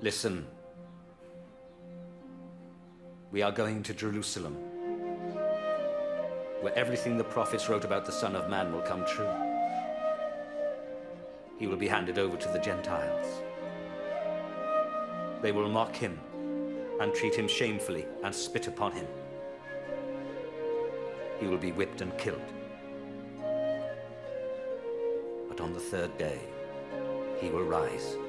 Listen. We are going to Jerusalem, where everything the prophets wrote about the Son of Man will come true. He will be handed over to the Gentiles. They will mock him and treat him shamefully and spit upon him. He will be whipped and killed. But on the third day, he will rise.